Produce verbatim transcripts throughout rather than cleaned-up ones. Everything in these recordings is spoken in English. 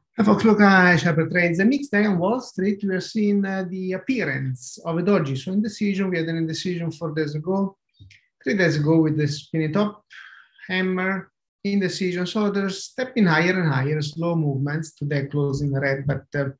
Fox Local Sharper trades a mixed day on Wall Street. We are seeing uh, the appearance of a doji. So indecision, we had an indecision four days ago, three days ago with the spinning top, hammer, indecision. So they're stepping higher and higher, slow movements. Today closing red, but uh,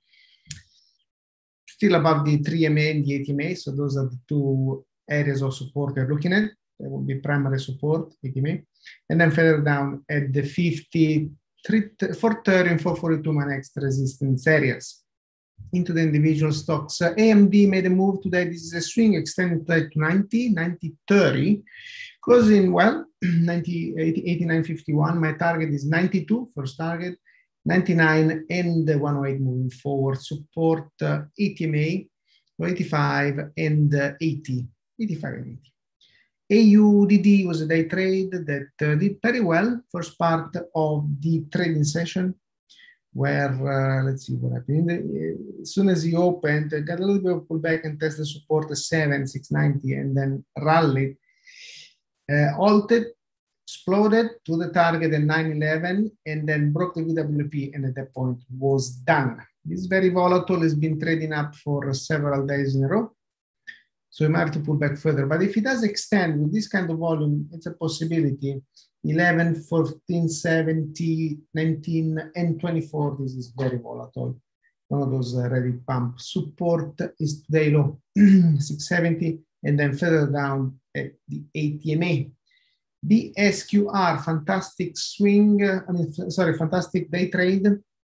still above the three M A and the eight M A. So those are the two areas of support we're looking at. There will be primary support, eight M A. And then further down at the fifty, four thirty and four forty-two my next resistance areas. Into the individual stocks, uh, A M D made a move today. This is a swing extended to ninety, ninety thirty, closing well, ninety, eighty-nine fifty-one. My target is ninety-two, first target, ninety-nine and one oh eight moving forward. Support uh, eighty M A, eighty-five and uh, eighty, eighty-five and eighty. A U D D was a day trade that uh, did very well. First part of the trading session, where uh, let's see what happened. The, as soon as he opened, uh, got a little bit of pullback and tested support at seven, six ninety, and then rallied, uh, halted, exploded to the target at nine eleven, and then broke the V W P, and at that point was done. This is very volatile. It's been trading up for several days in a row. So you might have to pull back further. But if it does extend with this kind of volume, it's a possibility. eleven, fourteen, seventeen, nineteen, and twenty-four. This is very volatile. One of those uh, ready pump. Support is today low, six seventy, and then further down at the eighty M A. B S Q R, fantastic swing, uh, I mean, sorry, fantastic day trade.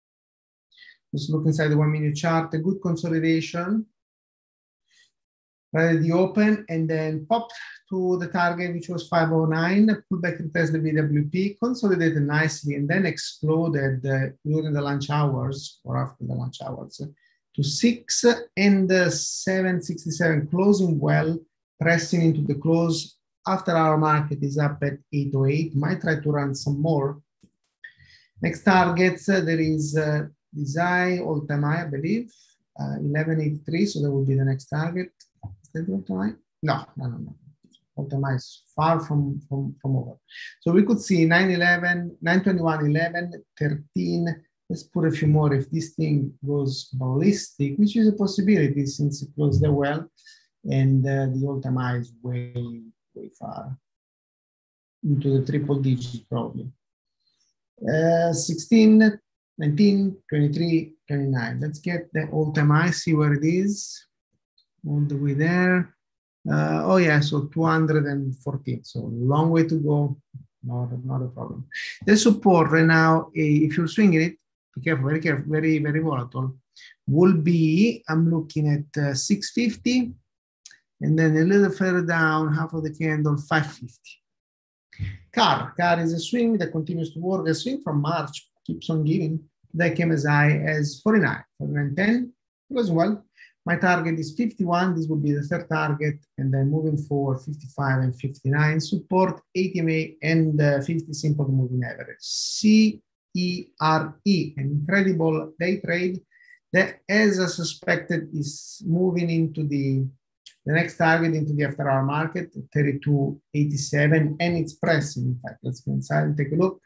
Just look inside the one minute chart, a good consolidation. Right at the open, and then popped to the target, which was five oh nine, pulled back to test the V W P, consolidated nicely, and then exploded uh, during the lunch hours, or after the lunch hours, uh, to six and uh, seven sixty-seven, closing well, pressing into the close. After our market is up at eight oh eight, might try to run some more. Next targets, uh, there is uh, this high, all-time high, I believe, uh, eleven eighty-three, so that will be the next target. Is that all-time high? No, no, no, no. All-time high is far from, from, from over. So we could see nine eleven, nine twenty-one, eleven, thirteen. Let's put a few more if this thing goes ballistic, which is a possibility since it closed there well, and uh, the all-time high is way, way far into the triple digits probably. Uh, sixteen, nineteen, twenty-three, twenty-nine. Let's get the all-time high, see where it is. All the way there. Uh, oh yeah, so two hundred fourteen. So long way to go. Not, not a problem. The support right now, if you're swinging it, be careful, very careful, very, very volatile, will be, I'm looking at uh, six fifty, and then a little further down, half of the candle, five fifty. Car, car is a swing that continues to work. A swing from March keeps on giving. That came as high as forty-nine, forty-nine ten. It was well. My target is fifty-one. This will be the third target. And then moving forward, fifty-five and fifty-nine. Support eighty M A and uh, fifty simple moving average. C E R E, an incredible day trade that, as I suspected, is moving into the, the next target into the after hour market, thirty-two eighty-seven. And it's pressing. In fact, let's go inside and take a look.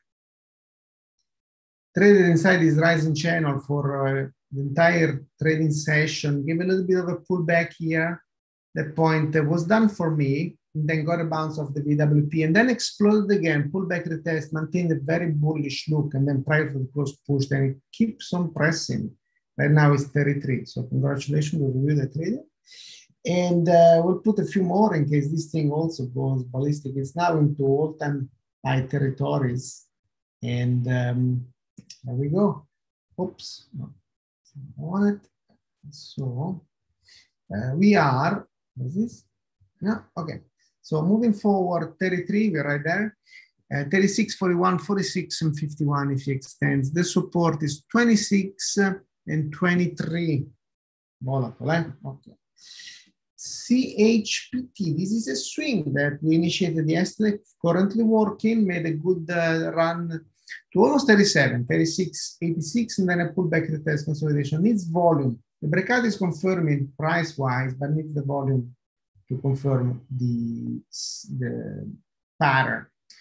Traded inside this rising channel for uh, the entire trading session, gave a little bit of a pullback here. That point uh, was done for me, and then got a bounce off the V W P, and then exploded again, pulled back the test, maintained a very bullish look, and then prior to the close push, then it keeps on pressing. Right now it's thirty-three, so congratulations, we'll review the trader. And uh, we'll put a few more in case this thing also goes ballistic. It's now into all-time high territories, and um, there we go. Oops, no. I want it. So uh, we are, what is this? No, okay. So moving forward, thirty-three, we're right there. Uh, thirty-six, forty-one, forty-six, and fifty-one if he extends. The support is twenty-six and twenty-three. Volatile, eh? Okay. C H P T, this is a swing that we initiated yesterday, currently working, made a good uh, run to almost thirty-seven, thirty-six, eighty-six, and then a pullback to test consolidation. Needs volume. The breakout is confirming price-wise, but needs the volume to confirm the, the pattern.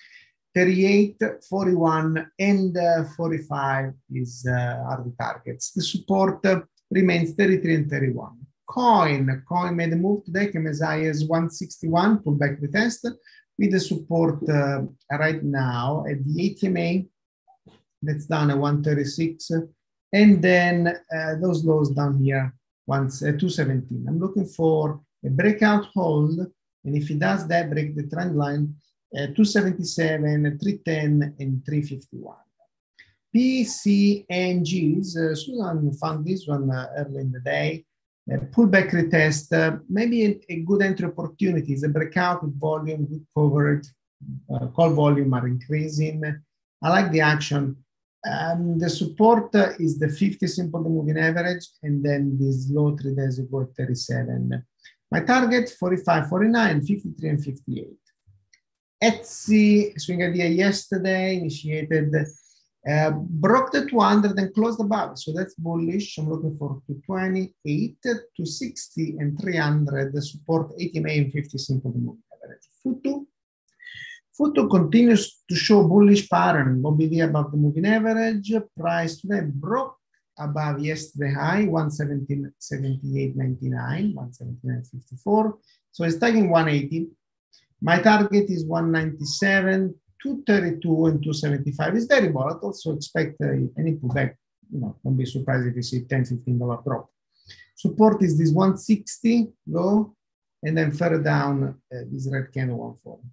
thirty-eight, forty-one, and uh, forty-five is, uh, are the targets. The support uh, remains thirty-three and thirty-one. Coin, coin made a move today, came as high as one sixty-one, pull back the test, with the support uh, right now at the A T M A, that's down at one thirty-six, and then uh, those lows down here, once uh, two seventeen. I'm looking for a breakout hold, and if it does that, break the trend line, uh, two seventy-seven, three ten, and three fifty-one. P C N Gs, uh, Susan found this one uh, early in the day. Uh, pullback retest, uh, maybe a, a good entry opportunity is a breakout with volume, good coverage, uh, call volume are increasing. I like the action. Um, the support uh, is the fifty simple moving average, and then this low three days ago at thirty-seven. My target forty-five, forty-nine, fifty-three, and fifty-eight. Etsy swing idea yesterday initiated. Uh, broke the two hundred and closed above, so that's bullish. I'm looking for two twenty-eight, two sixty, and three hundred. The support A T M A and fifty simple moving average. Futu, Futu continues to show bullish pattern. O B D above the moving average. Price today broke above yesterday high, one seventeen seventy-eight ninety-nine, one seventy-nine fifty-four. So it's tagging one eighty. My target is one ninety-seven. two thirty-two and two seventy-five is very volatile, so expect uh, any pullback. You know, don't be surprised if you see ten, fifteen dollar drop. Support is this one sixty low, and then further down uh, this red candle one forty.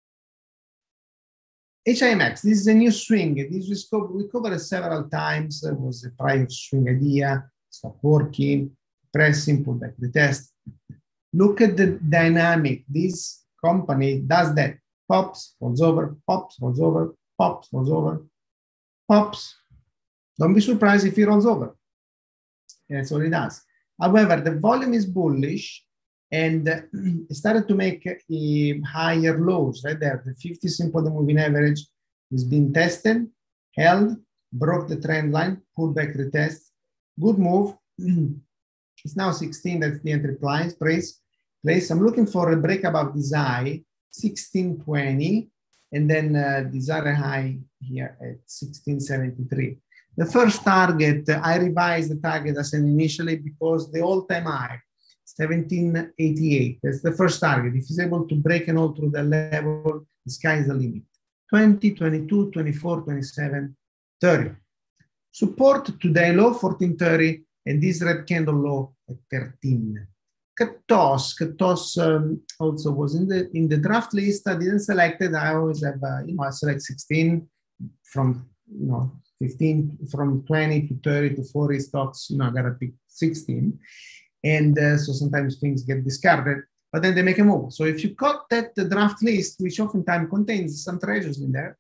H I M X, this is a new swing. This was co we covered it several times. It was a prior swing idea, stop working, pressing, pullback the test. Look at the dynamic. This company does that. Pops, falls over, pops, falls over, pops, falls over, pops. Don't be surprised if it rolls over. And that's all it does. However, the volume is bullish, and uh, it started to make a higher lows right there. The fifty simple moving average is being tested, held, broke the trend line, pulled back the test. Good move. It's now sixteen. That's the entry price. Place. Place. I'm looking for a break above this high. sixteen twenty, and then uh, this other high here at sixteen seventy-three. The first target, uh, I revised the target as an initially because the all-time high, seventeen eighty-eight, that's the first target. If he's able to break and hold through the level, the sky is the limit. twenty, twenty-two, twenty-four, twenty-seven, thirty. Support today low, fourteen thirty, and this red candle low at thirteen. Katos, Katos um, also was in the in the draft list. I didn't select it. I always have, uh, you know, I select sixteen from, you know, fifteen, from twenty to thirty to forty stocks. You know, I gotta pick sixteen, and uh, so sometimes things get discarded, but then they make a move. So if you got that the draft list, which oftentimes contains some treasures in there,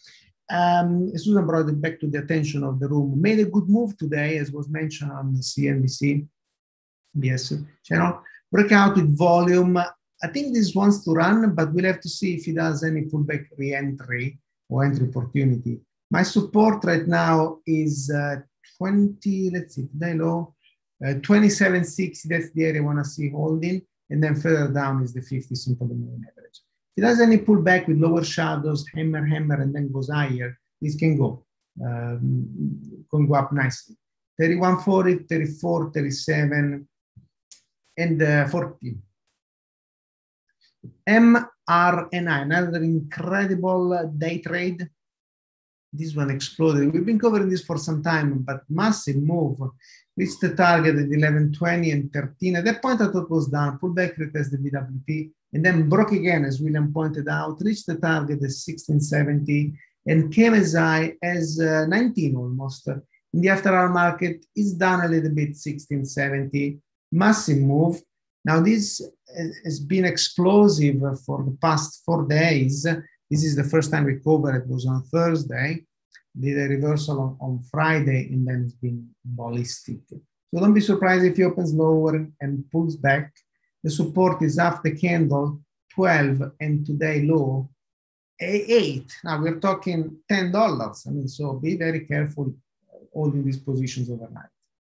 um, Susan brought it back to the attention of the room. Made a good move today, as was mentioned on the C N B C. Yes, channel. Breakout with volume. I think this wants to run, but we'll have to see if he does any pullback re-entry or entry opportunity. My support right now is uh, twenty, let's see, today low, uh, twenty-seven sixty, that's the area I want to see holding, and then further down is the fifty simple moving average. If he does any pullback with lower shadows, hammer, hammer, and then goes higher, this can go, um, can go up nicely. thirty-one forty, thirty-four, thirty-seven, and uh, forty. M R N I, another incredible uh, day trade. This one exploded. We've been covering this for some time, but massive move. Reached the target at eleven twenty and thirteen. At that point, I thought it was done. Pull back, retest the B W P, and then broke again, as William pointed out. Reached the target at sixteen seventy and came as high as uh, nineteen almost. In the after hour market, is down a little bit, sixteen seventy. Massive move. Now this has been explosive for the past four days. This is the first time we covered it. It was on Thursday. Did a reversal on, on Friday, and then it's been ballistic. So don't be surprised if it opens lower and pulls back. The support is after candle twelve, and today low eight. Now we're talking ten dollars. I mean, so be very careful holding these positions overnight.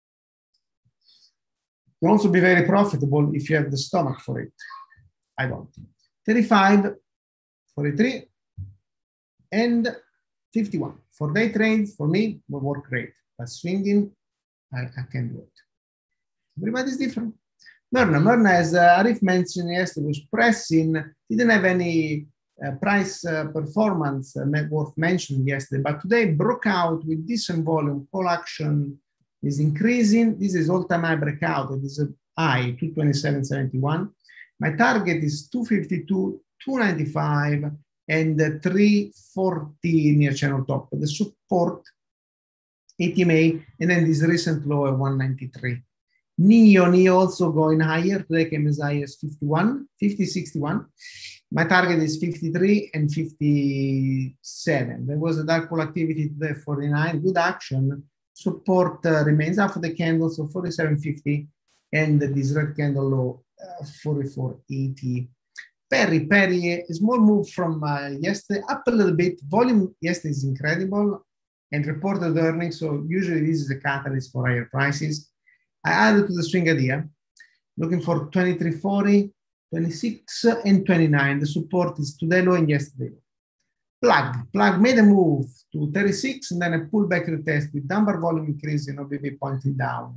You can also be very profitable if you have the stomach for it. I don't. thirty-five, forty-three, and fifty-one. For day trades, for me, will work great. But swinging, I, I can't do it. Everybody's different. Myrna, Myrna, as uh, Arif mentioned yesterday, was pressing, didn't have any uh, price uh, performance uh, worth mentioning yesterday, but today broke out with decent volume. Call action is increasing. This is all-time high breakout. It is a high, two twenty-seven seventy-one. My target is two fifty-two, two ninety-five, and uh, three forty near channel top. The support, A T M A, and then this recent low at one ninety-three. Neo, Neo also going higher. Today came as high as fifty-one, fifty, sixty-one. My target is fifty-three and fifty-seven. There was a dark pool activity today, forty-nine, good action. Support uh, remains after the candle, so forty-seven fifty, and this red candle low, uh, forty-four eighty. Perry, Perry, a small move from uh, yesterday, up a little bit. Volume yesterday is incredible, and reported earnings, so usually this is a catalyst for higher prices. I added to the swing idea, looking for twenty-three forty, twenty-six, and twenty-nine. The support is today low and yesterday. Plug, Plug made a move to thirty-six and then a pullback retest with number volume increase and O B V pointing down.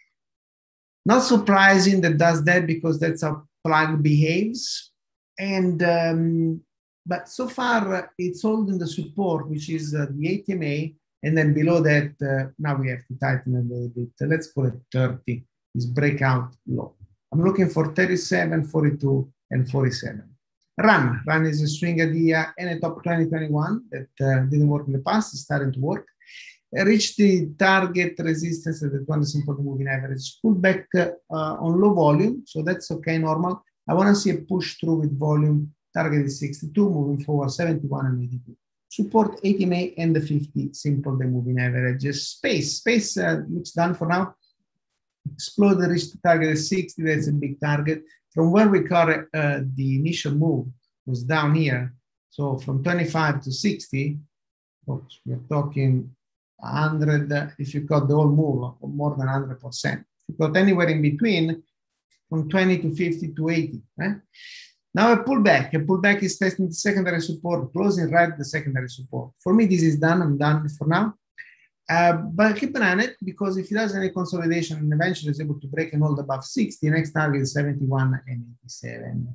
Not surprising that does that because that's how Plug behaves. And um, but so far uh, it's holding the support, which is uh, the A T M A. And then below that, uh, now we have to tighten a little bit. Uh, let's call it thirty, this breakout low. I'm looking for thirty-seven, forty-two, and forty-seven. Run, Run is a swing idea and a top twenty twenty-one that uh, didn't work in the past, it's starting to work. Uh, reach the target resistance at the two hundred simple moving average. Pull back uh, on low volume, so that's okay, normal. I want to see a push through with volume. Target is sixty-two, moving forward seventy-one and eighty-two. Support A T M A and the fifty simple day moving average. Space, Space uh, looks done for now. Explode the reach the target at sixty, that's a big target. From where we caught uh, the initial move was down here. So from twenty-five to sixty, folks, we're talking one hundred, uh, if you got the whole move, or more than one hundred percent. If you got anywhere in between, from twenty to fifty to eighty. Eh? Now a pullback. A pullback is testing the secondary support, closing right the secondary support. For me, this is done. I'm done for now. Uh, but keep an eye on it, because if it does any consolidation and eventually is able to break and hold above sixty, next target is seventy-one and eighty-seven.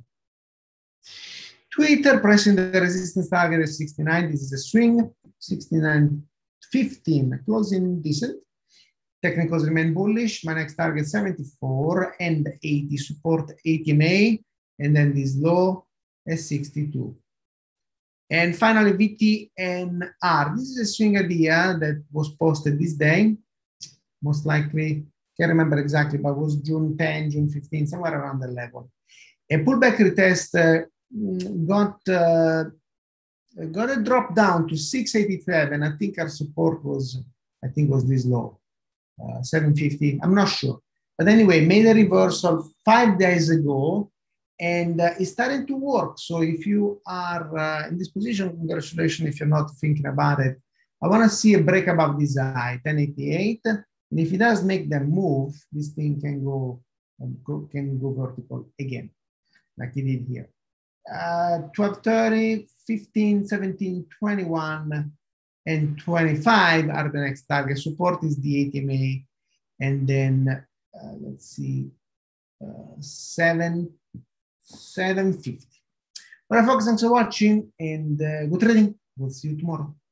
Twitter pressing the resistance target at sixty-nine. This is a swing. sixty-nine fifteen, closing decent. Technicals remain bullish. My next target seventy-four and eighty. Support A T M A. And then this low at sixty-two. And finally, V T N R. This is a swing idea that was posted this day. Most likely, can't remember exactly, but it was June tenth, June fifteenth, somewhere around the level. A pullback retest uh, got, uh, got a drop down to six eighty-seven. I think our support was, I think was this low, uh, seven fifty. I'm not sure. But anyway, made a reversal five days ago. And uh, it's starting to work. So if you are uh, in this position, congratulations if you're not thinking about it. I want to see a break above this high, ten eighty-eight. And if it does make them move, this thing can go, um, go can go vertical again, like it did here. Uh, twelve thirty, fifteen, seventeen, twenty-one, and twenty-five are the next target. Support is the A T M A. And then, uh, let's see, uh, seven. seven fifty. All right, folks, thanks for watching and uh, good trading. We'll see you tomorrow.